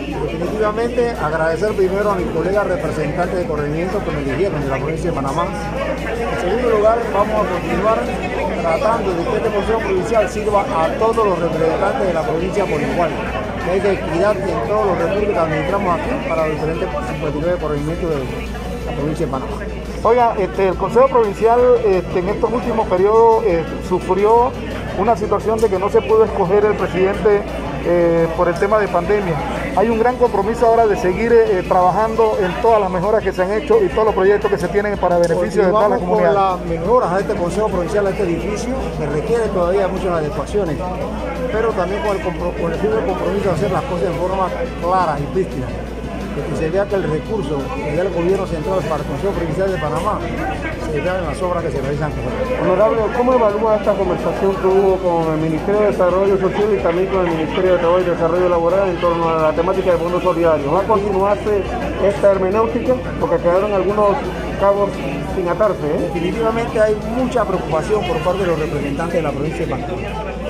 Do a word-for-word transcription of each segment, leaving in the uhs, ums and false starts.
Definitivamente agradecer primero a mis colegas representantes de corregimiento que me eligieron de la provincia de Panamá. En segundo lugar, vamos a continuar tratando de que este Consejo Provincial sirva a todos los representantes de la provincia por igual. Que haya equidad en todos los recursos que administramos aquí para los diferentes cincuenta y nueve corregimientos de la provincia de Panamá. Oiga, este, el Consejo Provincial este, en estos últimos periodos eh, sufrió una situación de que no se pudo escoger el presidente eh, por el tema de pandemia. Hay un gran compromiso ahora de seguir eh, trabajando en todas las mejoras que se han hecho y todos los proyectos que se tienen para beneficio de toda la comunidad. Con las mejoras a este Consejo Provincial, a este edificio, que requiere todavía muchas adecuaciones, pero también con el, con el firme compromiso de hacer las cosas en forma clara y prístina. Que se vea que el recurso que da el gobierno central para el Consejo Provincial de Panamá se vea en las obras que se realizan. Honorable, ¿cómo evalúa esta conversación que hubo con el Ministerio de Desarrollo Social y también con el Ministerio de Trabajo y Desarrollo Laboral en torno a la temática de fondos solidarios? ¿Va a continuarse esta hermenéutica? Porque quedaron algunos cabos sin atarse, ¿eh? Definitivamente hay mucha preocupación por parte de los representantes de la provincia de Panamá.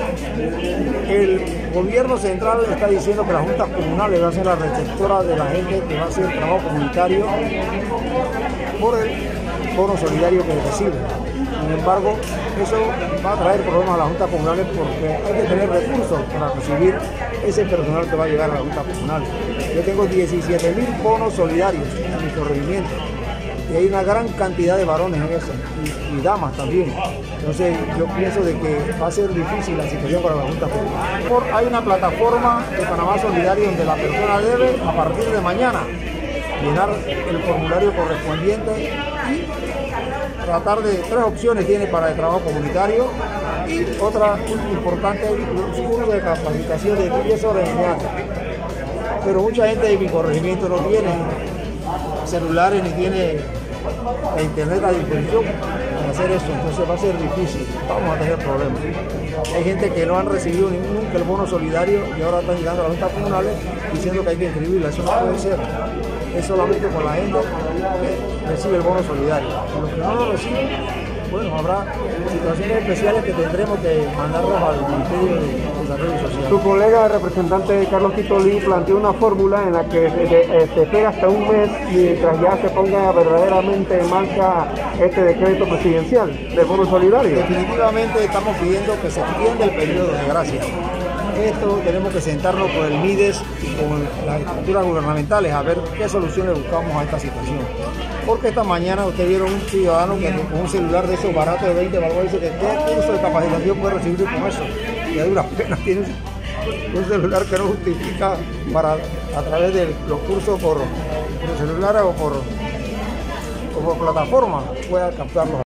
El gobierno central está diciendo que las juntas comunales van a ser la receptora de la gente que va a hacer el trabajo comunitario por el bono solidario que recibe. Sin embargo, eso va a traer problemas a las juntas comunales porque hay que tener recursos para recibir ese personal que va a llegar a las juntas comunales. Yo tengo diecisiete mil bonos solidarios en mi corregimiento. Y hay una gran cantidad de varones en eso, y, y damas también. Entonces yo pienso de que va a ser difícil la situación para la Junta Pública. Hay una plataforma de Panamá Solidario donde la persona debe, a partir de mañana, llenar el formulario correspondiente y tratar de tres opciones tiene para el trabajo comunitario y otra importante, un curso de capacitación de diez horas en diario. Pero mucha gente de mi corregimiento no tiene celulares ni tiene la internet a disposición para hacer eso, entonces va a ser difícil, vamos a tener problemas. Hay gente que no han recibido nunca el bono solidario y ahora están llegando a las juntas comunales diciendo que hay que inscribirla, eso no puede ser, es solamente con la gente que recibe el bono solidario. Los que no lo reciben, bueno, habrá situaciones especiales que tendremos que mandarlos al Ministerio de Desarrollo Social. Su colega representante Carlos Quitolín planteó una fórmula en la que se, se espera hasta un mes mientras ya se ponga verdaderamente en marcha este decreto presidencial del bono solidario. Definitivamente estamos pidiendo que se extienda el periodo de gracia. Esto tenemos que sentarnos con el MIDES y con las estructuras gubernamentales a ver qué soluciones buscamos a esta situación. Porque esta mañana ustedes vieron un ciudadano que con un celular de esos baratos de veinte balboas dice que qué curso de capacitación puede recibir con eso. Y a duras penas tiene un celular que no justifica para a través de los cursos por, por celular o por, o por plataforma pueda captarlos.